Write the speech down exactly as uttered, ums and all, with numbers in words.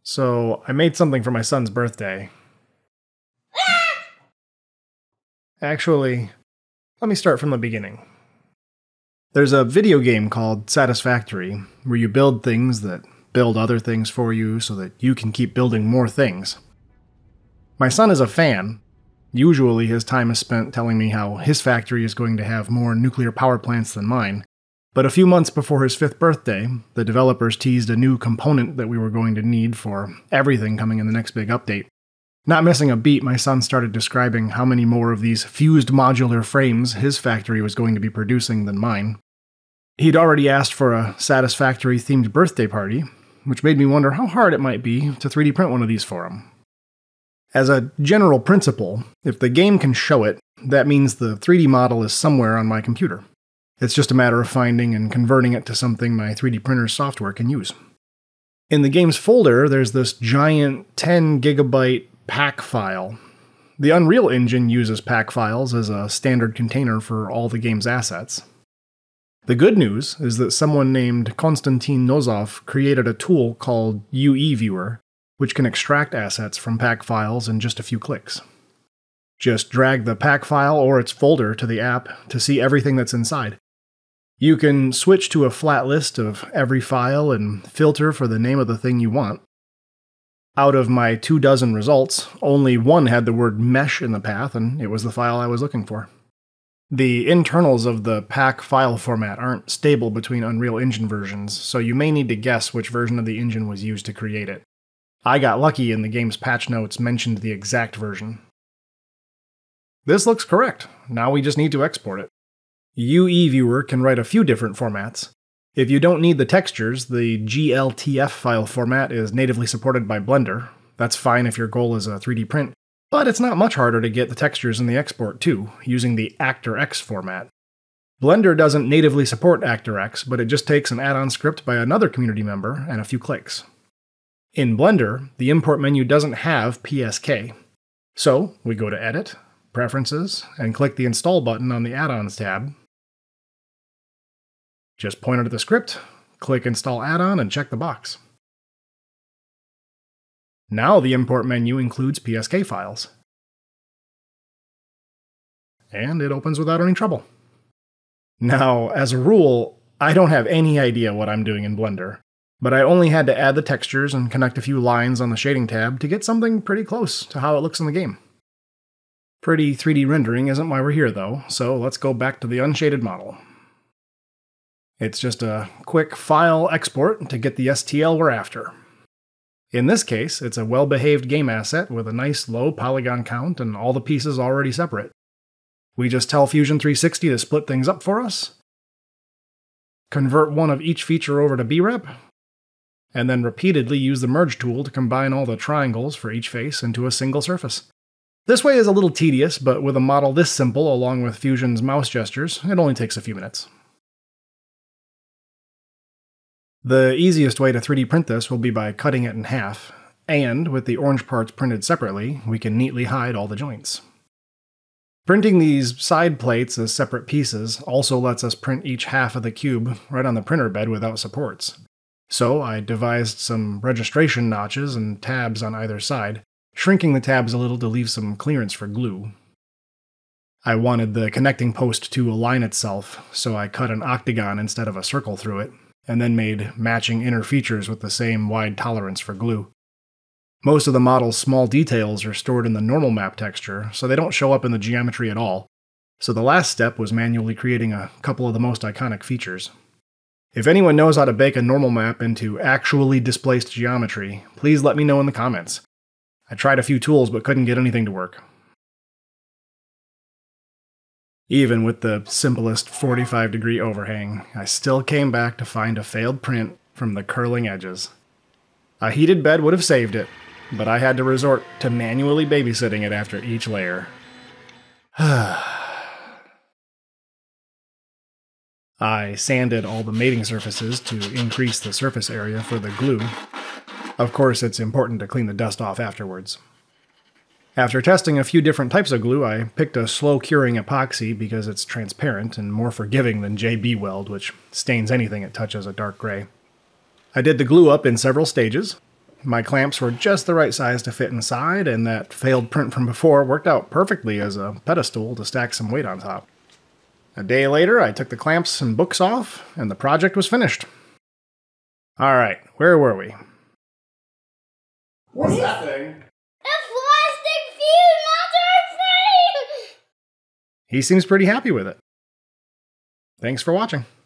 So, I made something for my son's birthday. Actually, let me start from the beginning. There's a video game called Satisfactory, where you build things that build other things for you so that you can keep building more things. My son is a fan. Usually his time is spent telling me how his factory is going to have more nuclear power plants than mine. But a few months before his fifth birthday, the developers teased a new component that we were going to need for everything coming in the next big update. Not missing a beat, my son started describing how many more of these fused modular frames his factory was going to be producing than mine. He'd already asked for a Satisfactory-themed birthday party, which made me wonder how hard it might be to three D print one of these for him. As a general principle, if the game can show it, that means the three D model is somewhere on my computer. It's just a matter of finding and converting it to something my three D printer software can use. In the game's folder, there's this giant ten gigabyte pack file. The Unreal Engine uses pack files as a standard container for all the game's assets. The good news is that someone named Konstantin Nozov created a tool called U E Viewer, which can extract assets from pack files in just a few clicks. Just drag the pack file or its folder to the app to see everything that's inside. You can switch to a flat list of every file and filter for the name of the thing you want. Out of my two dozen results, only one had the word mesh in the path, and it was the file I was looking for. The internals of the pack file format aren't stable between Unreal Engine versions, so you may need to guess which version of the engine was used to create it. I got lucky and the game's patch notes mentioned the exact version. This looks correct. Now we just need to export it. U E Viewer can write a few different formats. If you don't need the textures, the G L T F file format is natively supported by Blender. That's fine if your goal is a three D print, but it's not much harder to get the textures in the export too, using the ActorX format. Blender doesn't natively support ActorX, but it just takes an add-on script by another community member and a few clicks. In Blender, the import menu doesn't have P S K. So, we go to Edit, Preferences, and click the Install button on the Add-ons tab. Just point it at the script, click Install Add-on, and check the box. Now the import menu includes P S K files. And it opens without any trouble. Now, as a rule, I don't have any idea what I'm doing in Blender, but I only had to add the textures and connect a few lines on the shading tab to get something pretty close to how it looks in the game. Pretty three D rendering isn't why we're here though, so let's go back to the unshaded model. It's just a quick file export to get the S T L we're after. In this case, it's a well-behaved game asset with a nice low polygon count and all the pieces already separate. We just tell Fusion three sixty to split things up for us, convert one of each feature over to B rep, and then repeatedly use the merge tool to combine all the triangles for each face into a single surface. This way is a little tedious, but with a model this simple along with Fusion's mouse gestures, it only takes a few minutes. The easiest way to three D print this will be by cutting it in half, and with the orange parts printed separately, we can neatly hide all the joints. Printing these side plates as separate pieces also lets us print each half of the cube right on the printer bed without supports. So I devised some registration notches and tabs on either side, shrinking the tabs a little to leave some clearance for glue. I wanted the connecting post to align itself, so I cut an octagon instead of a circle through it, and then made matching inner features with the same wide tolerance for glue. Most of the model's small details are stored in the normal map texture, so they don't show up in the geometry at all, so the last step was manually creating a couple of the most iconic features. If anyone knows how to bake a normal map into actually displaced geometry, please let me know in the comments. I tried a few tools but couldn't get anything to work. Even with the simplest forty-five degree overhang, I still came back to find a failed print from the curling edges. A heated bed would have saved it, but I had to resort to manually babysitting it after each layer. I sanded all the mating surfaces to increase the surface area for the glue. Of course, it's important to clean the dust off afterwards. After testing a few different types of glue, I picked a slow-curing epoxy because it's transparent and more forgiving than J B Weld, which stains anything it touches a dark gray. I did the glue up in several stages. My clamps were just the right size to fit inside, and that failed print from before worked out perfectly as a pedestal to stack some weight on top. A day later, I took the clamps and books off, and the project was finished. Alright, where were we? What's that thing? A plastic fuse mounted frame! He seems pretty happy with it. Thanks for watching.